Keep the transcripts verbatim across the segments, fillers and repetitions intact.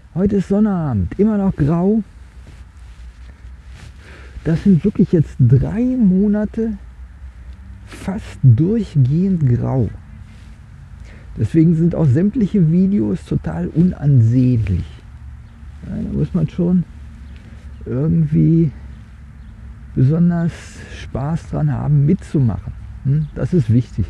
Heute ist Sonnabend, immer noch grau. Das sind wirklich jetzt drei Monate fast durchgehend grau. Deswegen sind auch sämtliche Videos total unansehnlich. Ja, da muss man schon irgendwie besonders Spaß dran haben, mitzumachen. Hm? Das ist wichtig.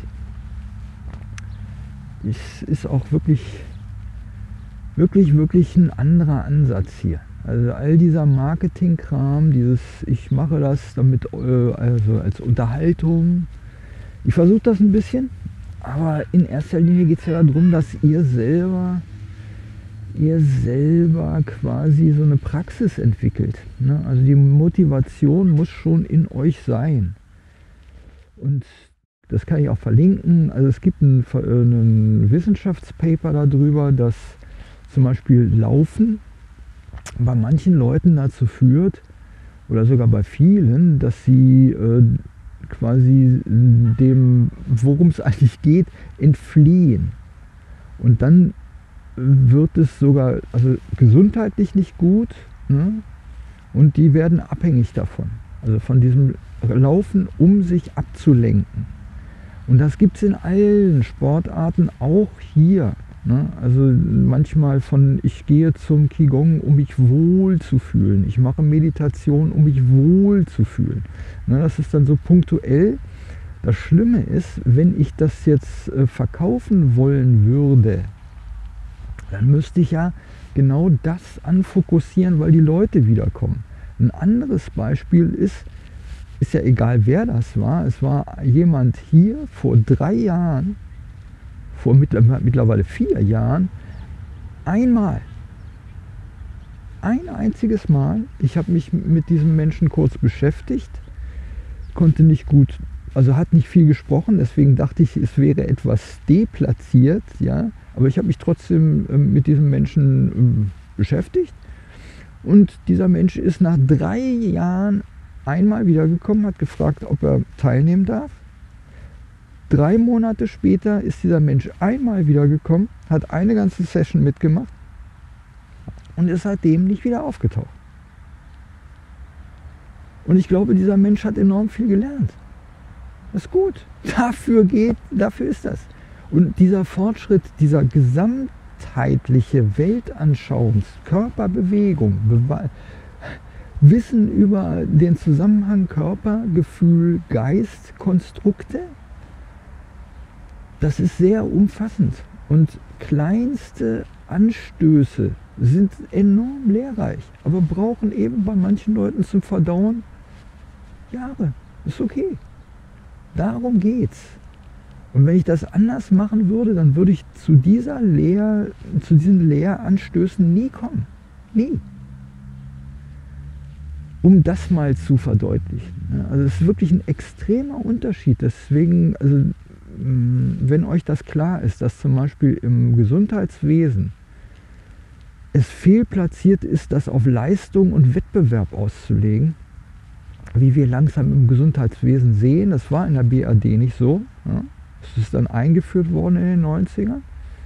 Es ist auch wirklich, wirklich, wirklich ein anderer Ansatz hier. Also all dieser Marketingkram, dieses ich mache das damit, äh, also als Unterhaltung. Ich versuche das ein bisschen, aber in erster Linie geht es ja darum, dass ihr selber, ihr selber quasi so eine Praxis entwickelt. Ne? Also die Motivation muss schon in euch sein. Und das kann ich auch verlinken. Also es gibt ein, ein Wissenschaftspaper darüber, dass zum Beispiel Laufen bei manchen Leuten dazu führt, oder sogar bei vielen, dass sie äh, quasi dem, worum es eigentlich geht, entfliehen. Und dann wird es sogar also gesundheitlich nicht gut, ne? Und die werden abhängig davon. Also von diesem Laufen, um sich abzulenken. Und das gibt es in allen Sportarten, auch hier. Ne? Also manchmal von, ich gehe zum Qigong, um mich wohl zu fühlen. Ich mache Meditation, um mich wohl zu fühlen. Ne? Das ist dann so punktuell. Das Schlimme ist, wenn ich das jetzt äh, verkaufen wollen würde, dann müsste ich ja genau das anfokussieren, weil die Leute wiederkommen. Ein anderes Beispiel ist, ist ja egal wer das war, es war jemand hier vor drei Jahren, vor mittlerweile vier Jahren, einmal, ein einziges Mal, ich habe mich mit diesem Menschen kurz beschäftigt, konnte nicht gut, also hat nicht viel gesprochen, deswegen dachte ich, es wäre etwas deplatziert, ja, aber ich habe mich trotzdem mit diesem Menschen beschäftigt und dieser Mensch ist nach drei Jahren einmal wiedergekommen, hat gefragt, ob er teilnehmen darf. Drei Monate später ist dieser Mensch einmal wiedergekommen, hat eine ganze Session mitgemacht und ist seitdem nicht wieder aufgetaucht. Und ich glaube, dieser Mensch hat enorm viel gelernt. Das ist gut. Dafür geht, dafür ist das. Und dieser Fortschritt, dieser gesamtheitliche Weltanschauungs-, Körperbewegung, Bewe- Wissen über den Zusammenhang Körper, Gefühl, Geist, Konstrukte, das ist sehr umfassend. Und kleinste Anstöße sind enorm lehrreich, aber brauchen eben bei manchen Leuten zum Verdauen Jahre. Ist okay. Darum geht's. Und wenn ich das anders machen würde, dann würde ich zu dieser Lehr, zu diesen Lehranstößen nie kommen. Nie. Um das mal zu verdeutlichen. Also es ist wirklich ein extremer Unterschied. Deswegen, also wenn euch das klar ist, dass zum Beispiel im Gesundheitswesen es fehlplatziert ist, das auf Leistung und Wettbewerb auszulegen, wie wir langsam im Gesundheitswesen sehen, das war in der B R D nicht so. Ja. Das ist dann eingeführt worden in den neunzigern.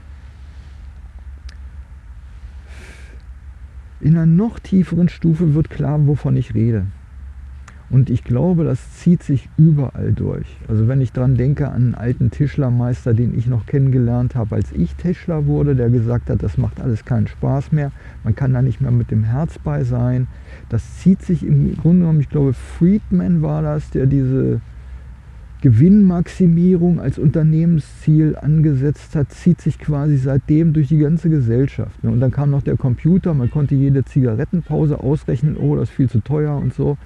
In einer noch tieferen Stufe wird klar, wovon ich rede. Und ich glaube, das zieht sich überall durch. Also wenn ich daran denke an einen alten Tischlermeister, den ich noch kennengelernt habe, als ich Tischler wurde, der gesagt hat, das macht alles keinen Spaß mehr, man kann da nicht mehr mit dem Herz bei sein. Das zieht sich im Grunde genommen, ich glaube Friedman war das, der diese Gewinnmaximierung als Unternehmensziel angesetzt hat, zieht sich quasi seitdem durch die ganze Gesellschaft. Und dann kam noch der Computer, man konnte jede Zigarettenpause ausrechnen, oh, das ist viel zu teuer und so.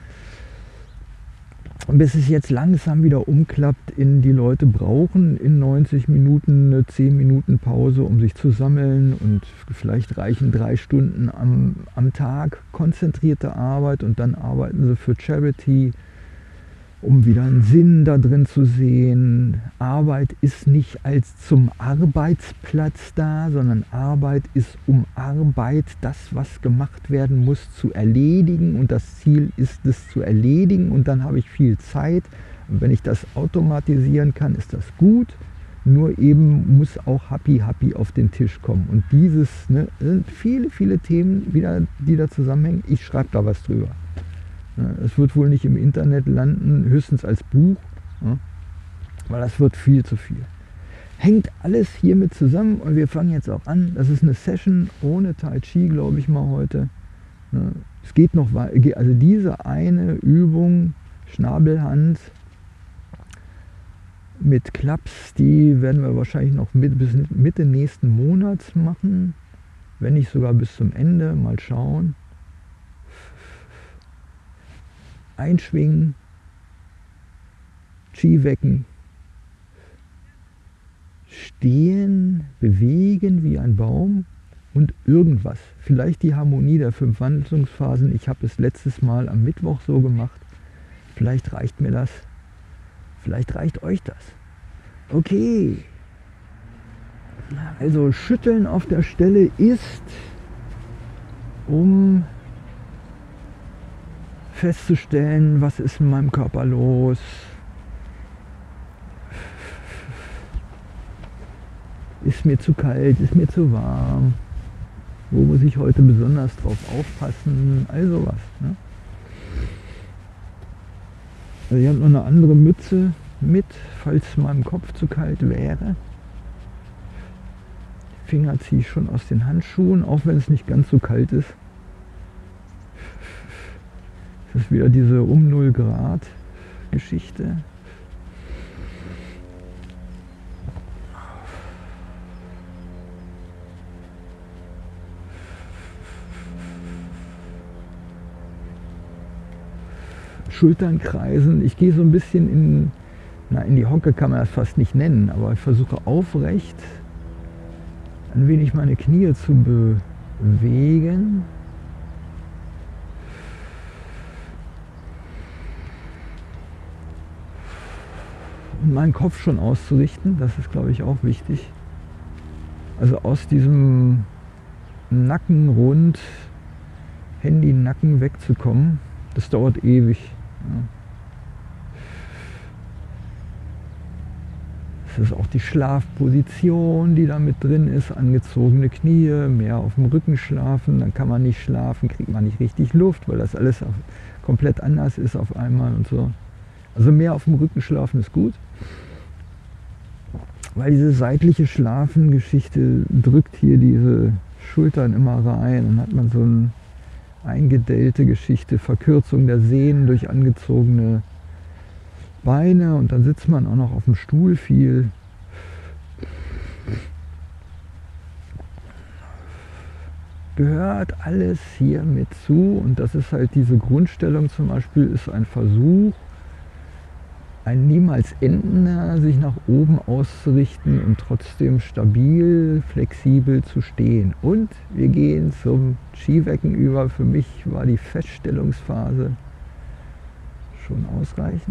Bis es jetzt langsam wieder umklappt in die Leute brauchen in neunzig Minuten eine zehn Minuten Pause, um sich zu sammeln, und vielleicht reichen drei Stunden am, am Tag konzentrierte Arbeit und dann arbeiten sie für Charity, um wieder einen Sinn da drin zu sehen. Arbeit ist nicht als zum Arbeitsplatz da, sondern Arbeit ist um Arbeit, das, was gemacht werden muss, zu erledigen. Und das Ziel ist, es zu erledigen. Und dann habe ich viel Zeit. Und wenn ich das automatisieren kann, ist das gut. Nur eben muss auch Happy Happy auf den Tisch kommen. Und dieses, ne, sind viele, viele Themen wieder, die da zusammenhängen. Ich schreibe da was drüber. Es wird wohl nicht im Internet landen, höchstens als Buch, ja, weil das wird viel zu viel. Hängt alles hiermit zusammen und wir fangen jetzt auch an. Das ist eine Session ohne Tai Chi, glaube ich mal heute. Ja, es geht noch weiter, also diese eine Übung, Schnabelhand mit Klaps, die werden wir wahrscheinlich noch mit, bis Mitte nächsten Monats machen, wenn nicht sogar bis zum Ende, mal schauen. Einschwingen, Qi wecken, stehen, bewegen wie ein Baum und irgendwas. Vielleicht die Harmonie der fünf Wandlungsphasen. Ich habe es letztes Mal am Mittwoch so gemacht. Vielleicht reicht mir das. Vielleicht reicht euch das. Okay. Also schütteln auf der Stelle ist, um festzustellen, was ist in meinem Körper los. Ist mir zu kalt, ist mir zu warm. Wo muss ich heute besonders drauf aufpassen? All sowas. Ne? Also ich habe noch eine andere Mütze mit, falls meinem Kopf zu kalt wäre. Finger ziehe ich schon aus den Handschuhen, auch wenn es nicht ganz so kalt ist. Das ist wieder diese um null Grad Geschichte. Schultern kreisen. Ich gehe so ein bisschen in, na, in die Hocke kann man das fast nicht nennen, aber ich versuche aufrecht ein wenig meine Knie zu bewegen. Und meinen Kopf schon auszurichten, das ist, glaube ich, auch wichtig. Also aus diesem Nackenrund, Handy-Nacken wegzukommen, das dauert ewig. Ja. Das ist auch die Schlafposition, die da mit drin ist, angezogene Knie, mehr auf dem Rücken schlafen, dann kann man nicht schlafen, kriegt man nicht richtig Luft, weil das alles auf, komplett anders ist auf einmal und so. Also mehr auf dem Rücken schlafen ist gut, weil diese seitliche Schlafengeschichte drückt hier diese Schultern immer rein, dann hat man so eine eingedellte Geschichte, Verkürzung der Sehnen durch angezogene Beine und dann sitzt man auch noch auf dem Stuhl viel. Gehört alles hier mit zu und das ist halt diese Grundstellung zum Beispiel, ist ein Versuch, ein niemals endender, sich nach oben auszurichten und trotzdem stabil, flexibel zu stehen. Und wir gehen zum Qi-Wecken über. Für mich war die Feststellungsphase schon ausreichend.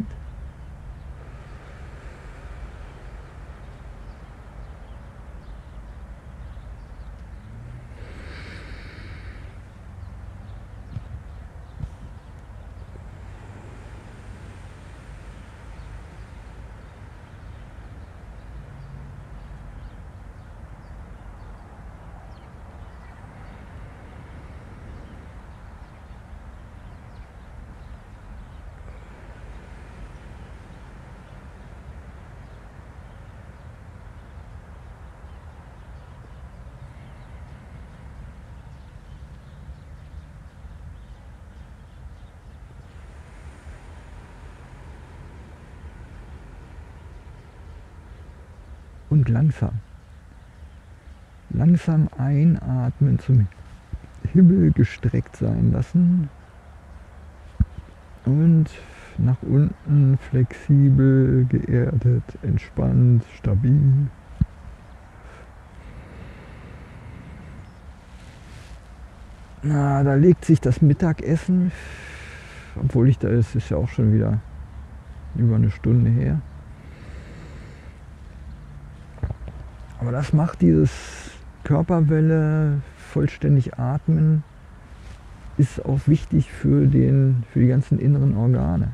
Und langsam, langsam einatmen, zum Himmel gestreckt sein lassen und nach unten flexibel, geerdet, entspannt, stabil. Na, da legt sich das Mittagessen, obwohl ich da ist, ist ja auch schon wieder über eine Stunde her. Aber das macht dieses Körperwelle, vollständig atmen, ist auch wichtig für, den, für die ganzen inneren Organe.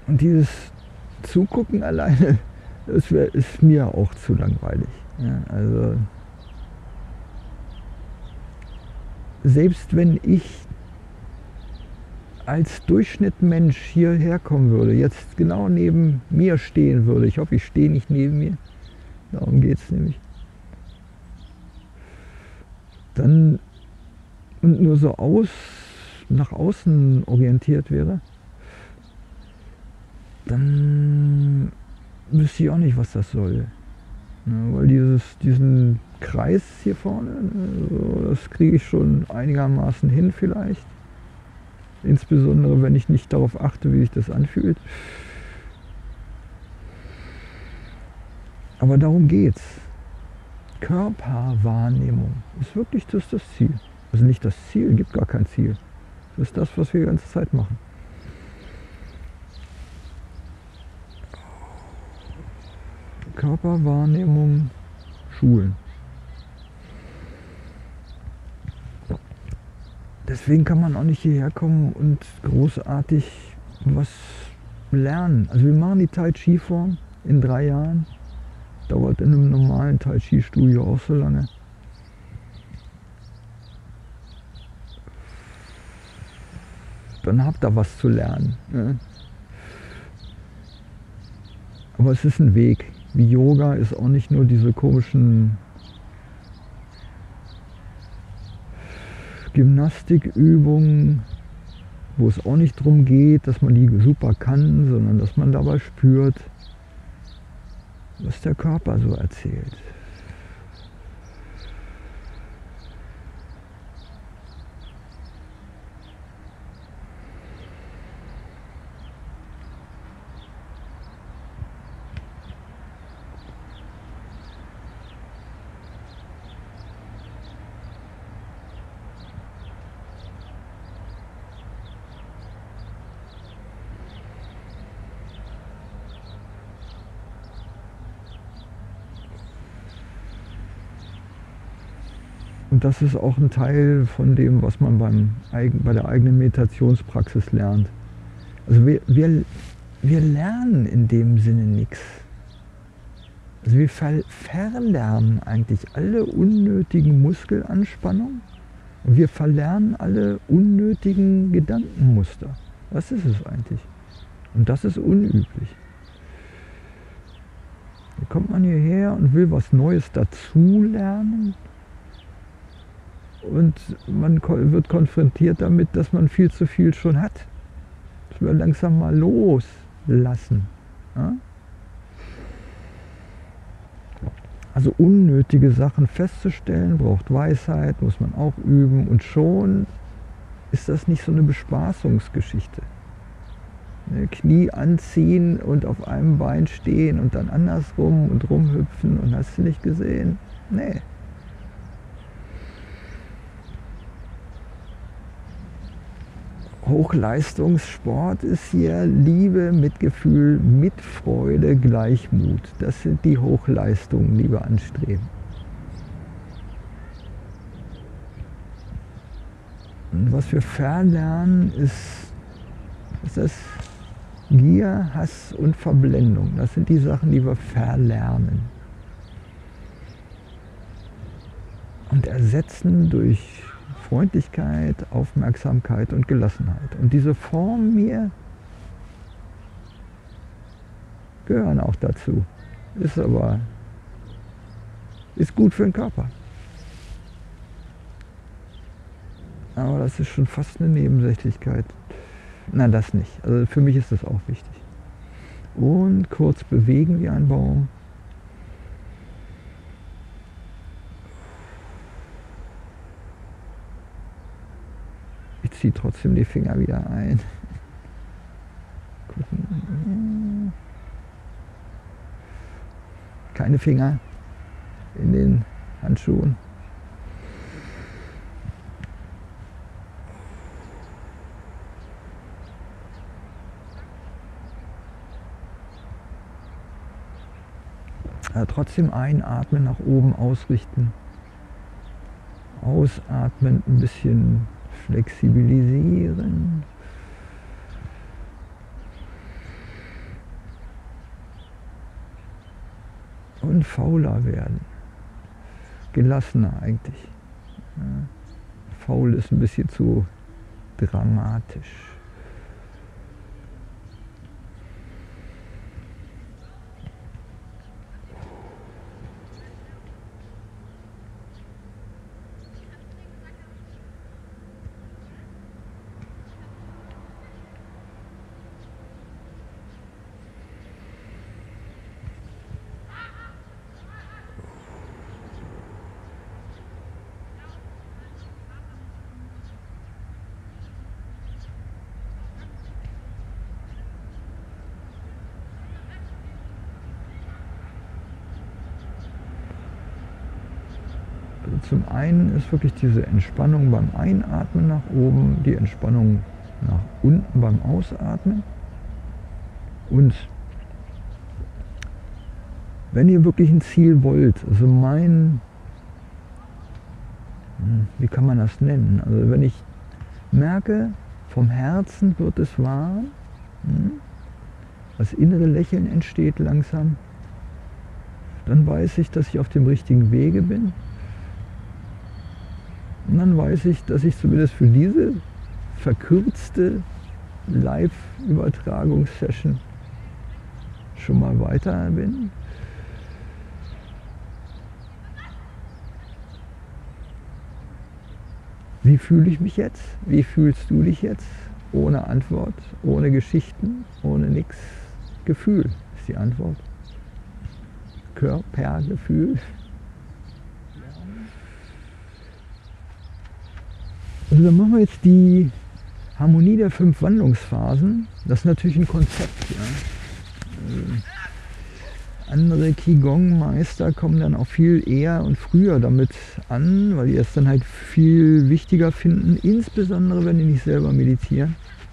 Und dieses Zugucken alleine, das wär, ist mir auch zu langweilig. Ja, also selbst wenn ich als Durchschnittmensch hierher kommen würde, jetzt genau neben mir stehen würde, ich hoffe, ich stehe nicht neben mir, darum geht es nämlich, dann und nur so aus, nach außen orientiert wäre, dann wüsste ich auch nicht, was das soll. Ja, weil dieses, diesen Kreis hier vorne, also das kriege ich schon einigermaßen hin vielleicht. Insbesondere, wenn ich nicht darauf achte, wie sich das anfühlt. Aber darum geht's. Körperwahrnehmung ist wirklich das, das Ziel. Also nicht das Ziel, gibt gar kein Ziel. Das ist das, was wir die ganze Zeit machen. Körperwahrnehmung schulen. Deswegen kann man auch nicht hierher kommen und großartig was lernen. Also wir machen die Tai Chi Form in drei Jahren. Dauert in einem normalen Tai Chi Studio auch so lange. Dann habt ihr was zu lernen. Ne? Aber es ist ein Weg. Wie Yoga ist auch nicht nur diese komischen Gymnastikübungen, wo es auch nicht darum geht, dass man die super kann, sondern dass man dabei spürt, was der Körper so erzählt. Und das ist auch ein Teil von dem, was man beim, bei der eigenen Meditationspraxis lernt. Also wir, wir, wir lernen in dem Sinne nichts. Also wir ver verlernen eigentlich alle unnötigen Muskelanspannungen und wir verlernen alle unnötigen Gedankenmuster. Das ist es eigentlich. Und das ist unüblich. Da kommt man hierher und will was Neues dazu lernen. Und man wird konfrontiert damit, dass man viel zu viel schon hat. Das wir langsam mal loslassen. Ja? Also unnötige Sachen festzustellen, braucht Weisheit, muss man auch üben. Und schon ist das nicht so eine Bespaßungsgeschichte. Knie anziehen und auf einem Bein stehen und dann andersrum und rumhüpfen und hast du nicht gesehen? Nee. Hochleistungssport ist hier Liebe, Mitgefühl, Mitfreude, Gleichmut. Das sind die Hochleistungen, die wir anstreben. Und was wir verlernen, ist, ist das Gier, Hass und Verblendung. Das sind die Sachen, die wir verlernen. Und ersetzen durch Freundlichkeit, Aufmerksamkeit und Gelassenheit. Und diese Formen mir gehören auch dazu. Ist aber ist gut für den Körper. Aber das ist schon fast eine Nebensächlichkeit. Na, das nicht. Also für mich ist das auch wichtig. Und kurz bewegen wie ein Baum. Ich ziehe trotzdem die Finger wieder ein. Gucken. Keine Finger in den Handschuhen. Also trotzdem einatmen, nach oben ausrichten. Ausatmen, ein bisschen flexibilisieren. und fauler werden. Gelassener eigentlich. Ja. Faul ist ein bisschen zu dramatisch. Zum einen ist wirklich diese Entspannung beim Einatmen nach oben, die Entspannung nach unten beim Ausatmen. Und wenn ihr wirklich ein Ziel wollt, also mein, wie kann man das nennen? Also wenn ich merke, vom Herzen wird es warm, das innere Lächeln entsteht langsam, dann weiß ich, dass ich auf dem richtigen Wege bin. Und dann weiß ich, dass ich zumindest für diese verkürzte Live-Übertragungssession schon mal weiter bin. Wie fühle ich mich jetzt? Wie fühlst du dich jetzt? Ohne Antwort, ohne Geschichten, ohne nichts. Gefühl ist die Antwort. Körpergefühl. Also dann machen wir jetzt die Harmonie der fünf Wandlungsphasen. Das ist natürlich ein Konzept. Ja. Andere Qigong-Meister kommen dann auch viel eher und früher damit an, weil die es dann halt viel wichtiger finden, insbesondere wenn die nicht selber meditieren.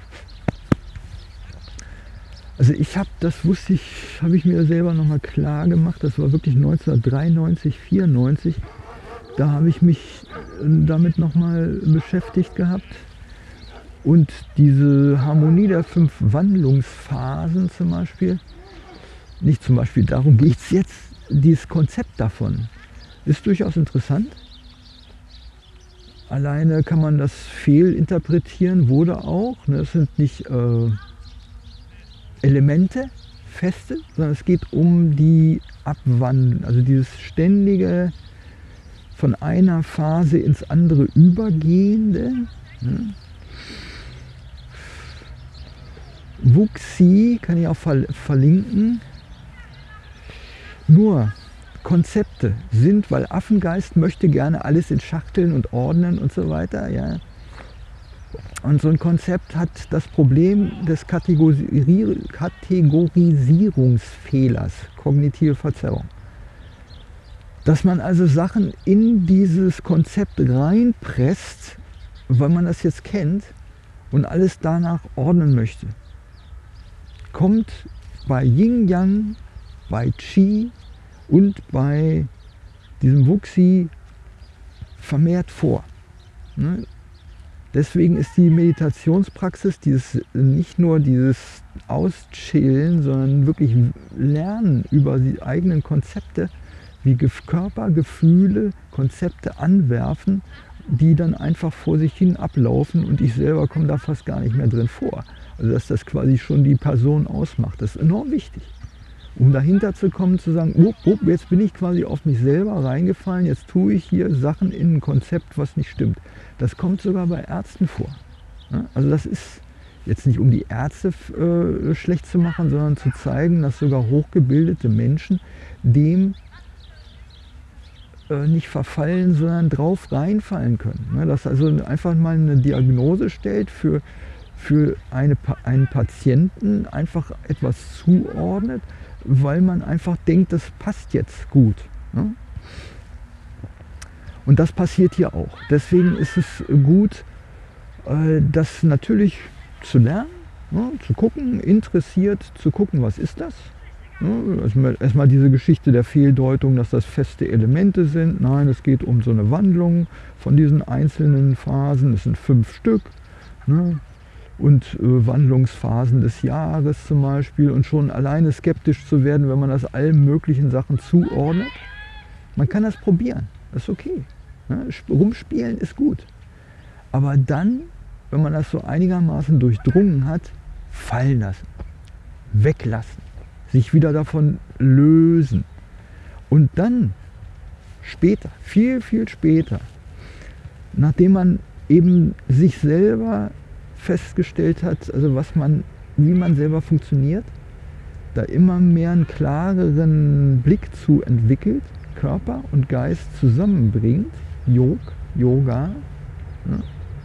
Also ich habe, das wusste ich, habe ich mir selber nochmal klar gemacht, das war wirklich neunzehnhundertdreiundneunzig, vierundneunzig. Da habe ich mich damit nochmal beschäftigt gehabt. Und diese Harmonie der fünf Wandlungsphasen zum Beispiel, nicht zum Beispiel, darum geht es jetzt, dieses Konzept davon ist durchaus interessant. Alleine kann man das fehlinterpretieren, wurde auch. Das sind nicht äh, Elemente, feste, sondern es geht um die Abwandeln, also dieses ständige von einer Phase ins andere übergehende. Hm. Wuxi kann ich auch verlinken. Nur Konzepte sind, weil Affengeist möchte gerne alles in Schachteln und ordnen und so weiter. Ja. Und so ein Konzept hat das Problem des Kategori- Kategorisierungsfehlers, kognitive Verzerrung. Dass man also Sachen in dieses Konzept reinpresst, weil man das jetzt kennt und alles danach ordnen möchte. Kommt bei Yin Yang, bei Qi und bei diesem Wuxi vermehrt vor. Ne? Deswegen ist die Meditationspraxis dieses, nicht nur dieses Auschillen, sondern wirklich Lernen über die eigenen Konzepte, wie Körper, Gefühle, Konzepte anwerfen, die dann einfach vor sich hin ablaufen und ich selber komme da fast gar nicht mehr drin vor. Also dass das quasi schon die Person ausmacht, das ist enorm wichtig. Um dahinter zu kommen, zu sagen, oh, oh, jetzt bin ich quasi auf mich selber reingefallen, jetzt tue ich hier Sachen in ein Konzept, was nicht stimmt. Das kommt sogar bei Ärzten vor. Also das ist jetzt nicht, um die Ärzte äh, schlecht zu machen, sondern zu zeigen, dass sogar hochgebildete Menschen dem nicht verfallen, sondern drauf reinfallen können. Dass also einfach mal eine Diagnose stellt für, für eine, einen Patienten, einfach etwas zuordnet, weil man einfach denkt, das passt jetzt gut. Und das passiert hier auch. Deswegen ist es gut, das natürlich zu lernen, zu gucken, interessiert zu gucken, was ist das? Erstmal, erstmal diese Geschichte der Fehldeutung, dass das feste Elemente sind. Nein, es geht um so eine Wandlung von diesen einzelnen Phasen. Es sind fünf Stück. Ne? und äh, Wandlungsphasen des Jahres zum Beispiel und schon alleine skeptisch zu werden, wenn man das allen möglichen Sachen zuordnet. Man kann das probieren, das ist okay. Ne? Rumspielen ist gut. Aber dann, wenn man das so einigermaßen durchdrungen hat, fallen lassen, weglassen, sich wieder davon lösen. Und dann später, viel, viel später, nachdem man eben sich selber festgestellt hat, also was man, wie man selber funktioniert, da immer mehr einen klareren Blick zu entwickelt, Körper und Geist zusammenbringt, Yog, Yoga, ne?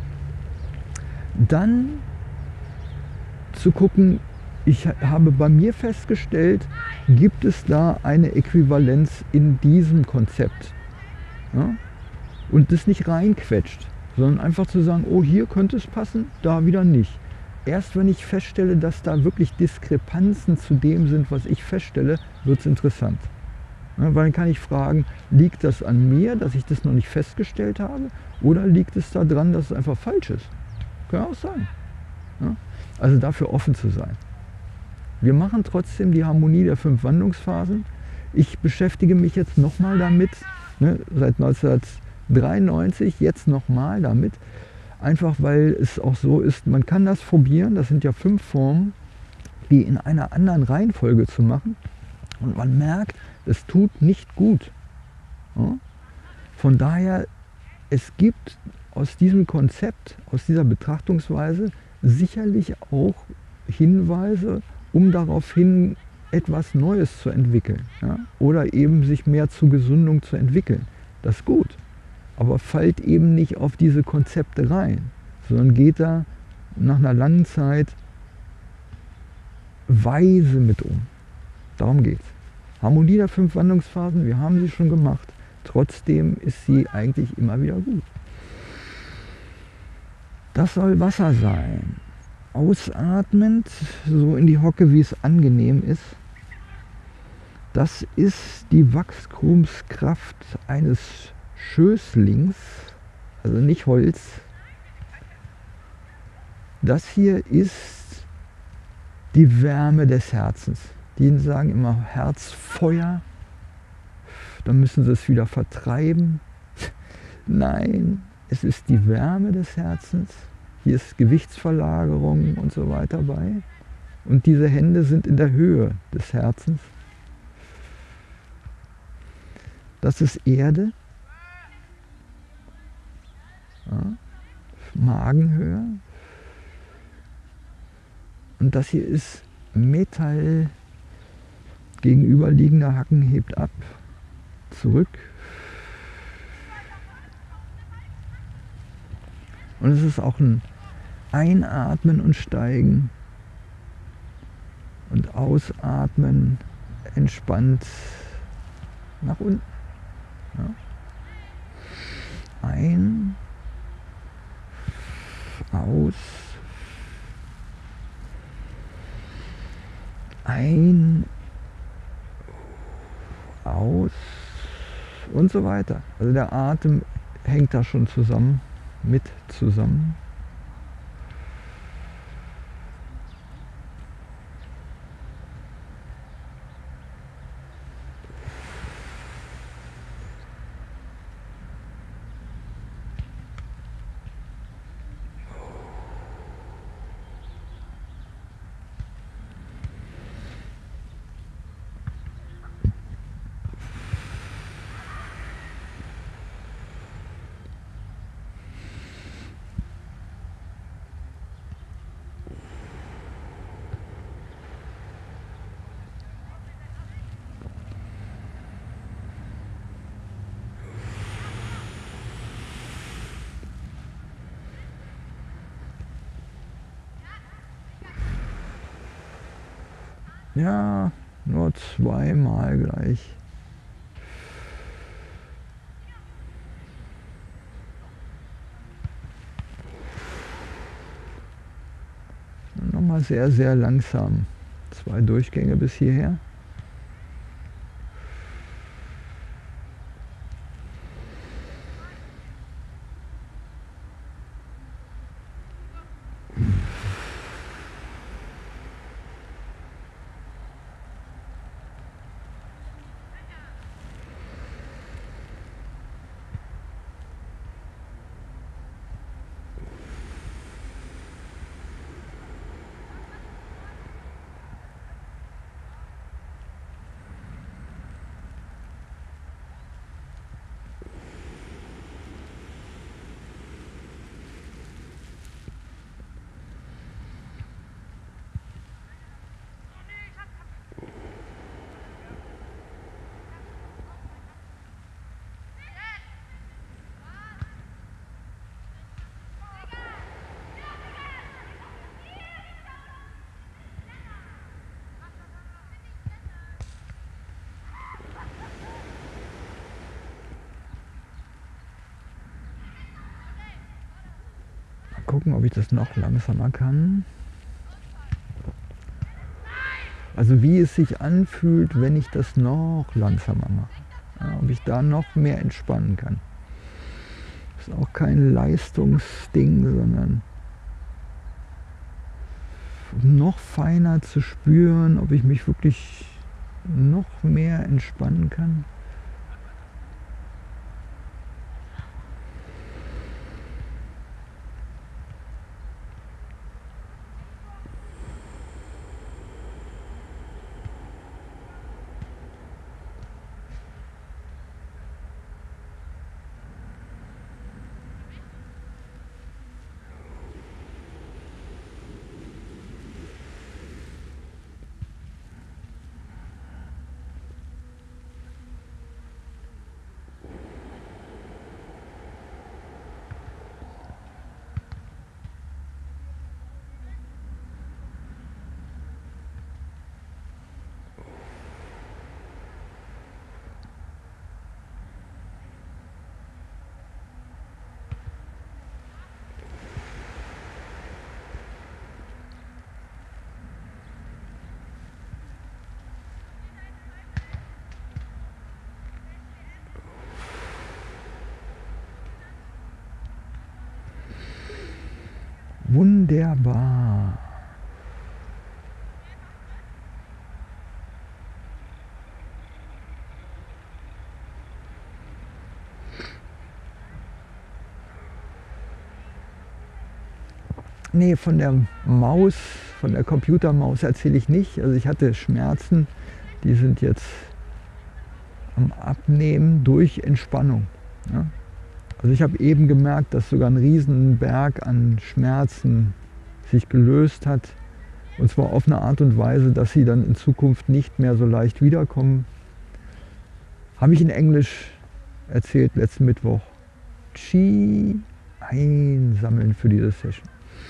Dann zu gucken, ich habe bei mir festgestellt, gibt es da eine Äquivalenz in diesem Konzept, ja? Und das nicht reinquetscht, sondern einfach zu sagen, oh, hier könnte es passen, da wieder nicht. Erst wenn ich feststelle, dass da wirklich Diskrepanzen zu dem sind, was ich feststelle, wird es interessant. Ja, weil dann kann ich fragen, liegt das an mir, dass ich das noch nicht festgestellt habe, oder liegt es daran, dass es einfach falsch ist? Kann auch sein. Ja? Also dafür offen zu sein. Wir machen trotzdem die Harmonie der fünf Wandlungsphasen. Ich beschäftige mich jetzt nochmal damit, ne, seit neunzehnhundertdreiundneunzig, jetzt nochmal damit, einfach weil es auch so ist, man kann das probieren, das sind ja fünf Formen, die in einer anderen Reihenfolge zu machen, und man merkt, es tut nicht gut. Ja? Von daher, es gibt aus diesem Konzept, aus dieser Betrachtungsweise sicherlich auch Hinweise, um daraufhin etwas Neues zu entwickeln, ja? Oder eben sich mehr zur Gesundung zu entwickeln. Das ist gut, aber fallt eben nicht auf diese Konzepte rein, sondern geht da nach einer langen Zeit weise mit um. Darum geht es. Harmonie der fünf Wandlungsphasen, wir haben sie schon gemacht, trotzdem ist sie eigentlich immer wieder gut. Das soll Wasser sein. Ausatmend, so in die Hocke, wie es angenehm ist. Das ist die Wachstumskraft eines Schößlings, also nicht Holz. Das hier ist die Wärme des Herzens. Die sagen immer Herzfeuer, dann müssen sie es wieder vertreiben. Nein, es ist die Wärme des Herzens. Hier ist Gewichtsverlagerung und so weiter bei. Und diese Hände sind in der Höhe des Herzens. Das ist Erde, ja, Magenhöhe. Und das hier ist Metall. Gegenüberliegender Hacken hebt ab, zurück. Und es ist auch ein Einatmen und Steigen und Ausatmen, entspannt nach unten. Ja. Ein, aus, ein, aus und so weiter. Also der Atem hängt da schon zusammen, mit zusammen. Ja, nur zweimal gleich. Nochmal sehr, sehr langsam. Zwei Durchgänge bis hierher. gucken, ob ich das noch langsamer kann. Also wie es sich anfühlt, wenn ich das noch langsamer mache. Ja, ob ich da noch mehr entspannen kann. Das ist auch kein Leistungsding, sondern um noch feiner zu spüren, ob ich mich wirklich noch mehr entspannen kann. Wunderbar. Nee, von der Maus, von der Computermaus erzähle ich nicht. Also ich hatte Schmerzen, die sind jetzt am Abnehmen durch Entspannung. Ja? Also ich habe eben gemerkt, dass sogar ein Riesenberg an Schmerzen sich gelöst hat. Und zwar auf eine Art und Weise, dass sie dann in Zukunft nicht mehr so leicht wiederkommen. Habe ich in Englisch erzählt letzten Mittwoch. Qi einsammeln für diese Session.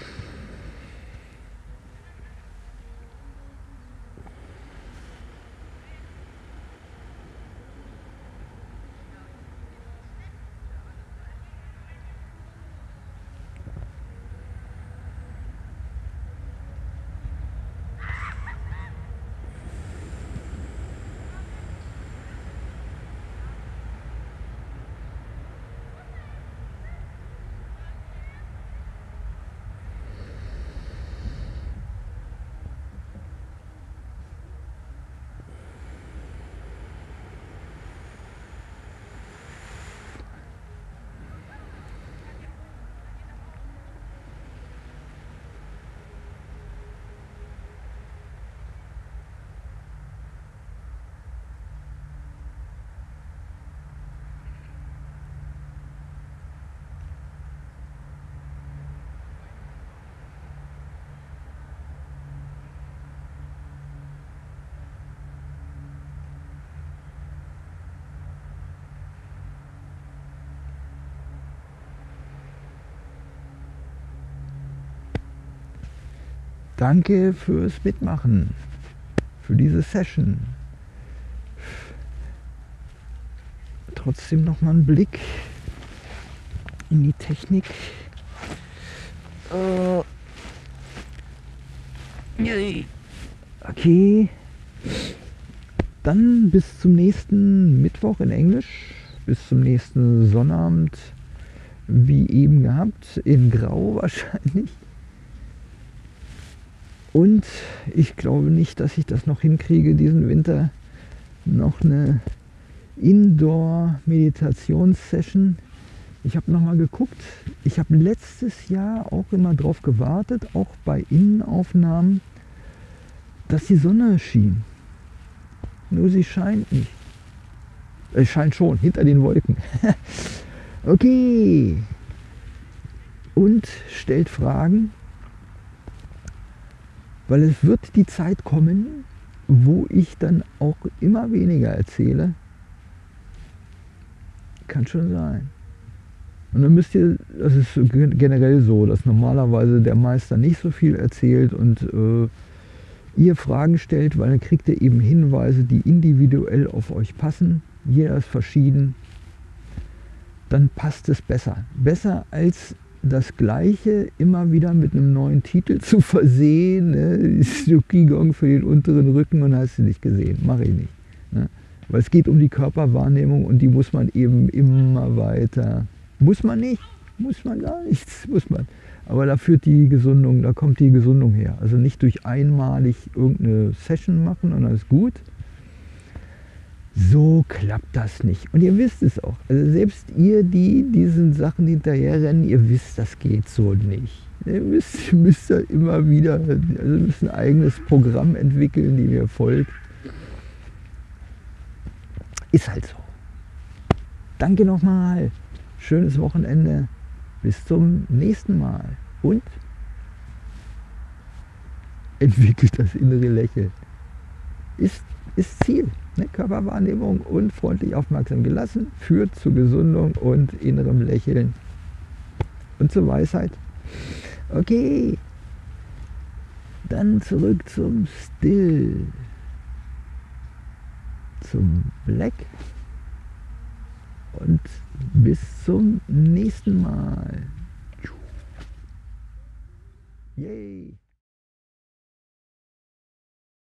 Danke fürs Mitmachen, für diese Session. Trotzdem noch mal einen Blick in die Technik. Okay, dann bis zum nächsten Mittwoch in Englisch, bis zum nächsten Sonnabend, wie eben gehabt, in Grau wahrscheinlich. Und ich glaube nicht, dass ich das noch hinkriege, diesen Winter noch eine Indoor-Meditationssession. Ich habe nochmal geguckt, ich habe letztes Jahr auch immer darauf gewartet, auch bei Innenaufnahmen, dass die Sonne schien. Nur sie scheint nicht. Es scheint schon, hinter den Wolken. Okay. Und stellt Fragen. Weil es wird die Zeit kommen, wo ich dann auch immer weniger erzähle. Kann schon sein. Und dann müsst ihr, das ist generell so, dass normalerweise der Meister nicht so viel erzählt und äh, ihr Fragen stellt, weil dann kriegt ihr eben Hinweise, die individuell auf euch passen. Jeder ist verschieden. Dann passt es besser. Besser als das Gleiche immer wieder mit einem neuen Titel zu versehen, ne? Qigong für den unteren Rücken und hast du nicht gesehen, mache ich nicht. Ne? Weil es geht um die Körperwahrnehmung und die muss man eben immer weiter, muss man nicht, muss man gar nichts, muss man. Aber da führt die Gesundung, da kommt die Gesundung her. Also nicht durch einmalig irgendeine Session machen und alles gut. So klappt das nicht. Und ihr wisst es auch. Also selbst ihr, die diesen Sachen hinterherrennen, ihr wisst, das geht so nicht. Ihr müsst, müsst da immer wieder, also müsst ein eigenes Programm entwickeln, die mir folgt. Ist halt so. Danke nochmal. Schönes Wochenende. Bis zum nächsten Mal. Und entwickelt das innere Lächeln. Ist, ist Ziel. Ne? Körperwahrnehmung und freundlich aufmerksam gelassen führt zu Gesundung und innerem Lächeln und zur Weisheit. Okay, dann zurück zum Still, zum Black und bis zum nächsten Mal. Yay!